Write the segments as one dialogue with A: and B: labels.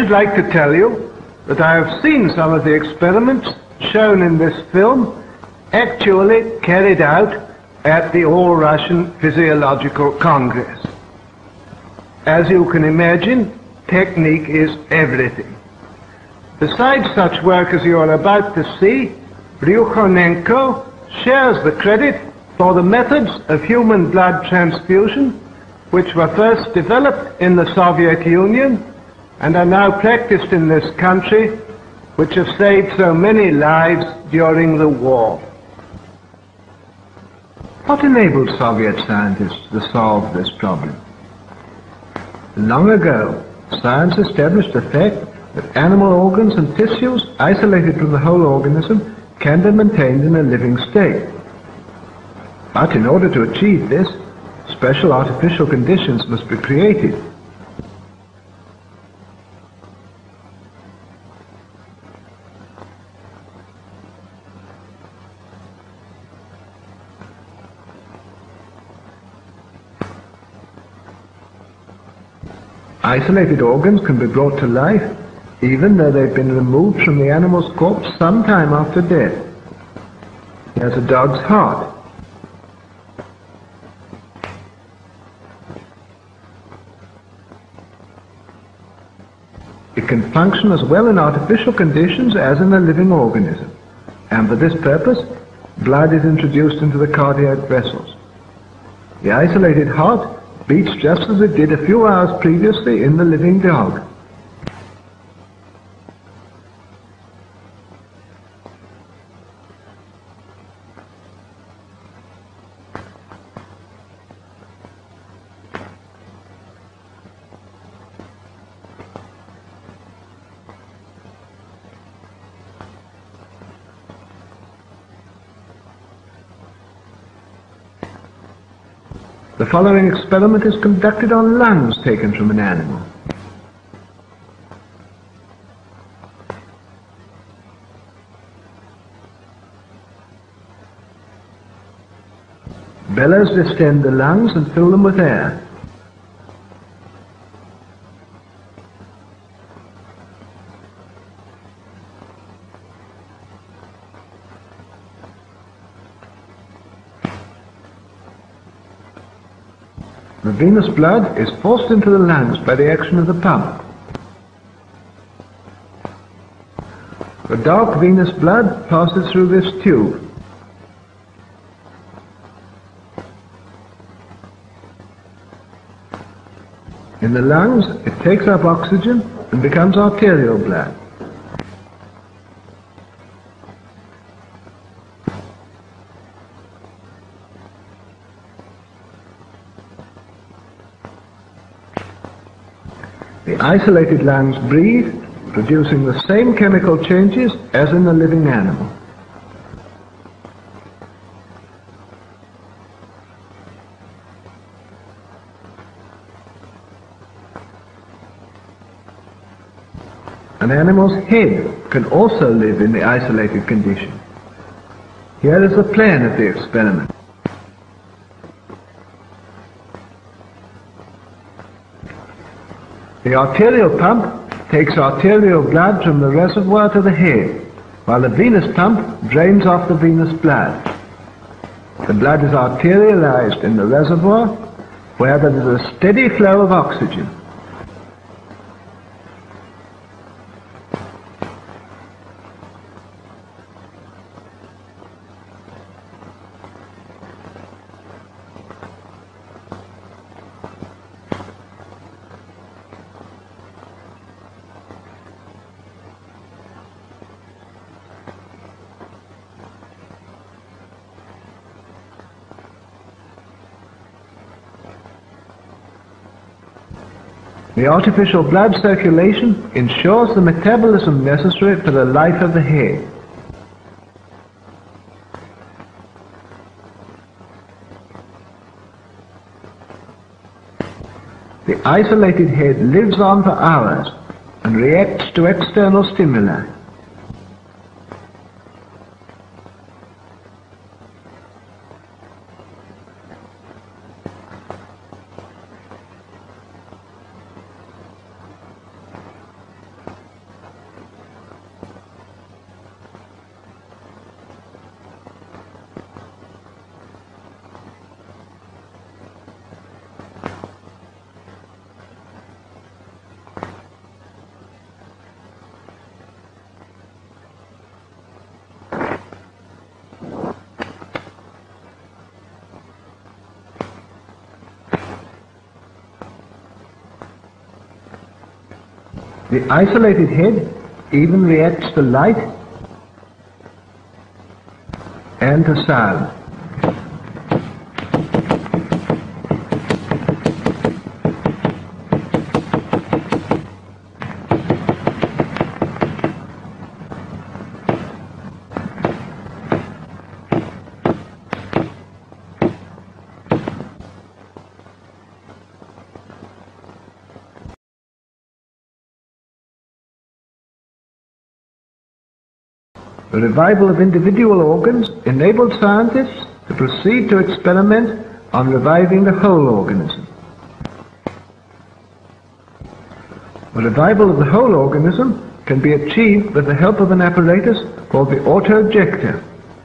A: should like to tell you that I have seen some of the experiments shown in this film actually carried out at the All-Russian Physiological Congress. As you can imagine, technique is everything. Besides such work as you are about to see, Ryukhonenko shares the credit for the methods of human blood transfusion which were first developed in the Soviet Union and are now practiced in this country, which have saved so many lives during the war. What enabled Soviet scientists to solve this problem? Long ago, science established the fact that animal organs and tissues isolated from the whole organism can be maintained in a living state. But in order to achieve this, special artificial conditions must be created. Isolated organs can be brought to life even though they've been removed from the animal's corpse some time after death. Here's a dog's heart. It can function as well in artificial conditions as in a living organism, and for this purpose, blood is introduced into the cardiac vessels. The isolated heart beats just as it did a few hours previously in the living dog. The following experiment is conducted on lungs taken from an animal. Bellows distend the lungs and fill them with air. The venous blood is forced into the lungs by the action of the pump. The dark venous blood passes through this tube. In the lungs, it takes up oxygen and becomes arterial blood. The isolated lungs breathe, producing the same chemical changes as in the living animal. An animal's head can also live in the isolated condition. Here is the plan of the experiment. The arterial pump takes arterial blood from the reservoir to the head, while the venous pump drains off the venous blood. The blood is arterialized in the reservoir, where there is a steady flow of oxygen. The artificial blood circulation ensures the metabolism necessary for the life of the head. The isolated head lives on for hours and reacts to external stimuli. The isolated head even reacts to light and to sound. The revival of individual organs enabled scientists to proceed to experiment on reviving the whole organism. The revival of the whole organism can be achieved with the help of an apparatus called the autoejector.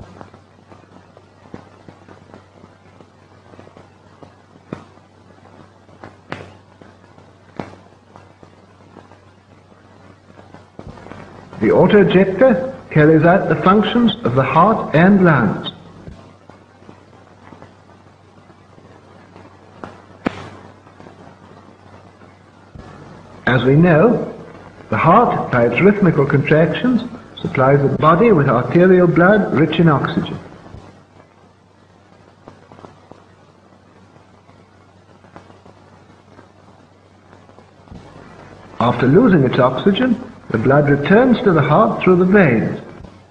A: The autoejector carries out the functions of the heart and lungs. As we know, the heart, by its rhythmical contractions, supplies the body with arterial blood rich in oxygen. After losing its oxygen, the blood returns to the heart through the veins.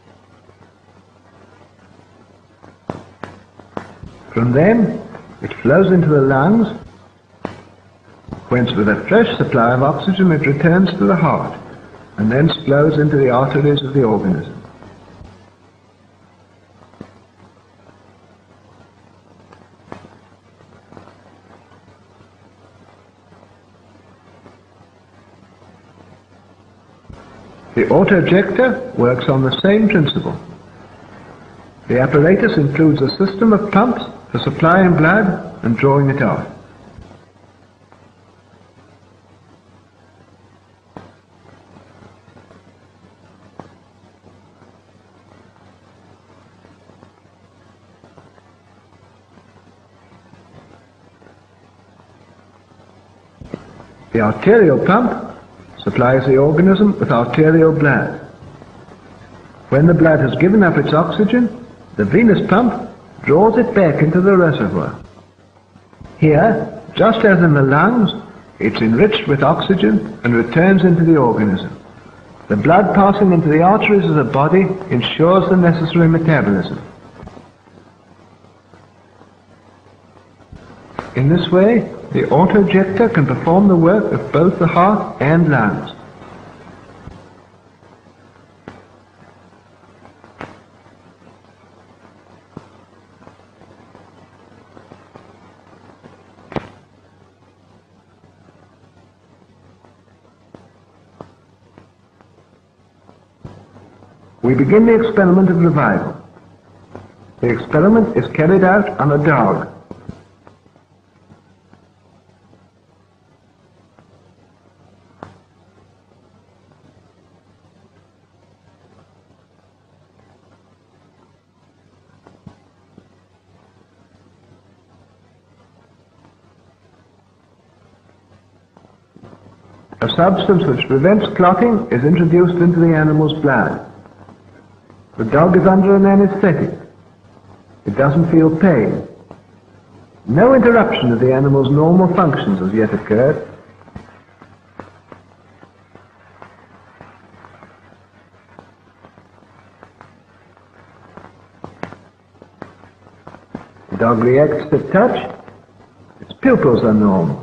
A: From them, it flows into the lungs, whence with a fresh supply of oxygen it returns to the heart, and thence flows into the arteries of the organism. The autoejector works on the same principle. The apparatus includes a system of pumps for supplying blood and drawing it off. The arterial pump supplies the organism with arterial blood. When the blood has given up its oxygen, the venous pump draws it back into the reservoir. Here, just as in the lungs, it's enriched with oxygen and returns into the organism. The blood passing into the arteries of the body ensures the necessary metabolism. In this way, the autoejector can perform the work of both the heart and lungs. We begin the experiment of revival. The experiment is carried out on a dog. A substance which prevents clotting is introduced into the animal's blood. The dog is under an anesthetic. It doesn't feel pain. No interruption of the animal's normal functions has yet occurred. The dog reacts to touch. Its pupils are normal.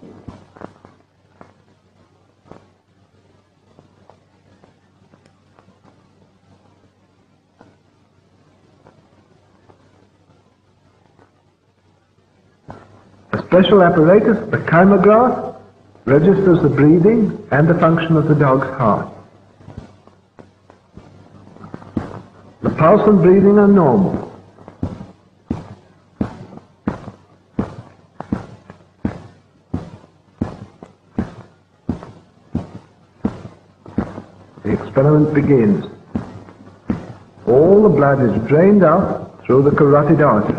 A: A special apparatus, the kymograph, registers the breathing and the function of the dog's heart. The pulse and breathing are normal. The experiment begins. All the blood is drained out through the carotid artery.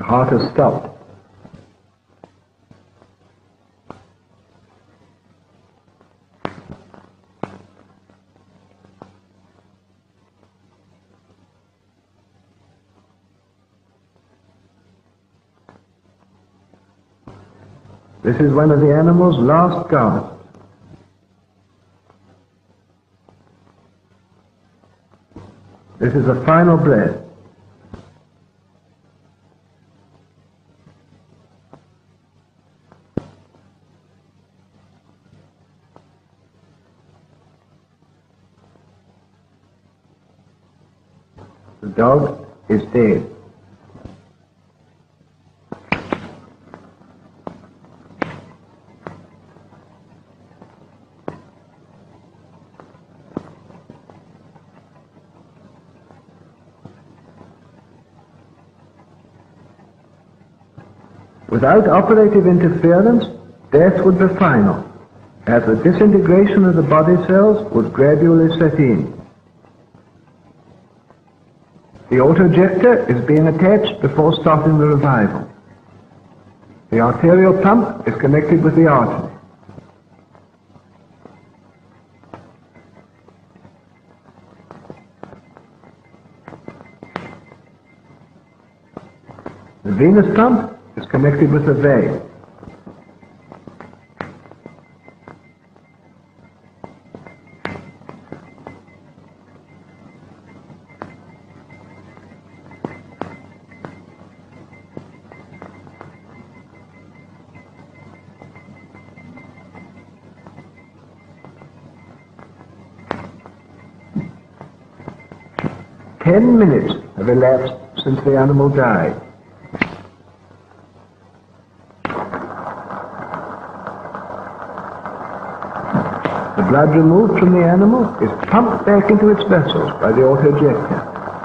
A: heart has stopped. This is one of the animal's last gasps. This is a final breath. The dog is dead. Without operative interference, death would be final, as the disintegration of the body cells would gradually set in. The autojector is being attached before starting the revival. The arterial pump is connected with the artery. The venous pump is connected with the vein. Ten minutes have elapsed since the animal died. The blood removed from the animal is pumped back into its vessels by the autojector.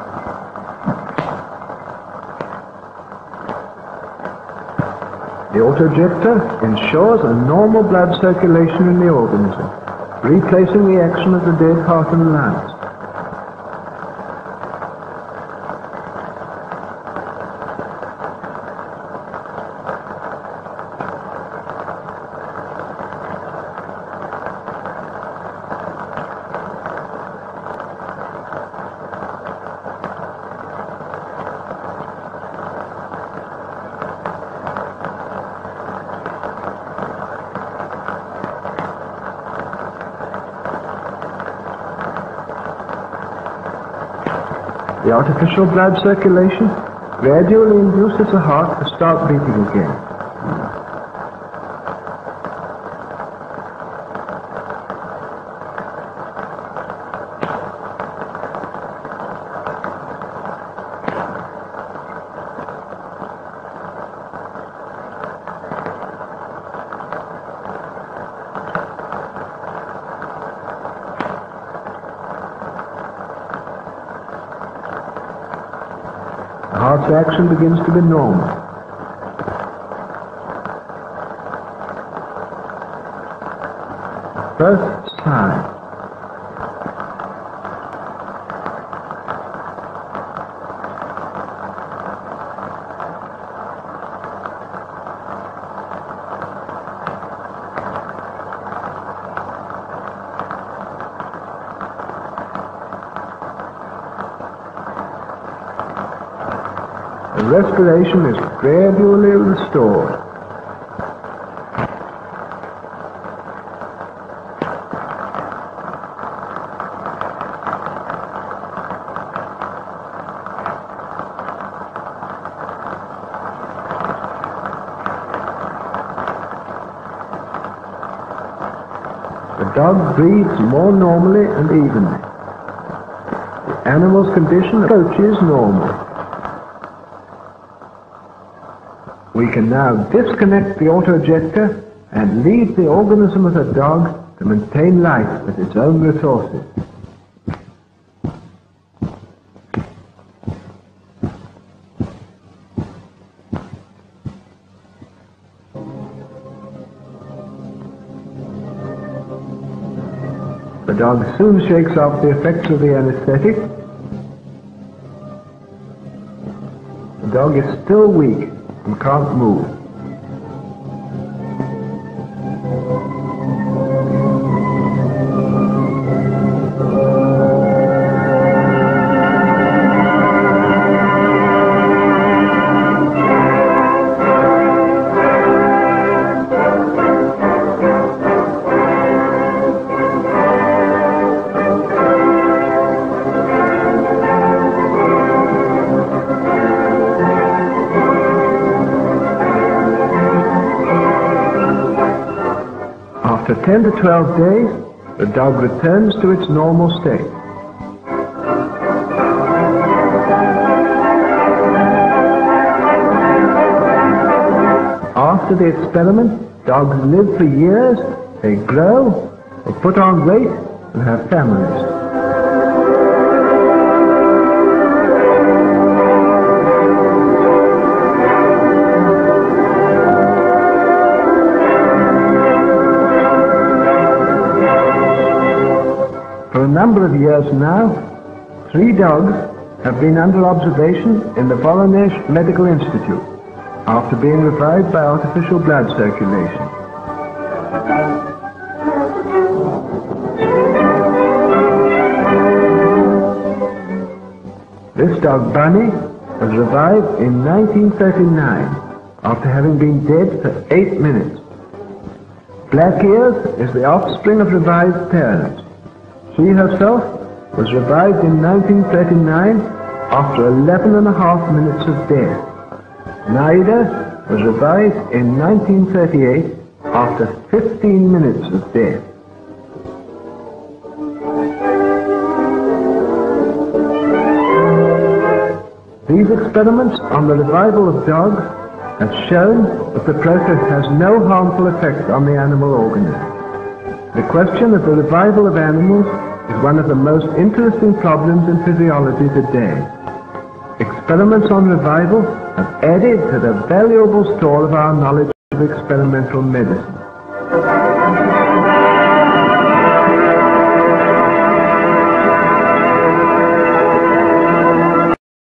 A: The autojector ensures a normal blood circulation in the organism, replacing the action of the dead heart and lungs. The artificial blood circulation gradually induces the heart to start beating again. The heart's action begins to be normal. First sign. The respiration is gradually restored. The dog breathes more normally and evenly. The animal's condition approaches normal. We can now disconnect the autojector and leave the organism of the dog to maintain life with its own resources. The dog soon shakes off the effects of the anesthetic. The dog is still weak and can't move. After 10 to 12 days, the dog returns to its normal state. After the experiment, dogs live for years, they grow, they put on weight, and have families. For a number of years now, 3 dogs have been under observation in the Voronezh Medical Institute after being revived by artificial blood circulation. This dog, Bunny, was revived in 1939 after having been dead for 8 minutes. Black Ears is the offspring of revived parents. She herself was revived in 1939 after 11.5 minutes of death. Naida was revived in 1938 after 15 minutes of death. These experiments on the revival of dogs have shown that the process has no harmful effect on the animal organism. The question of the revival of animals is one of the most interesting problems in physiology today. Experiments on revival have added to the valuable store of our knowledge of experimental medicine.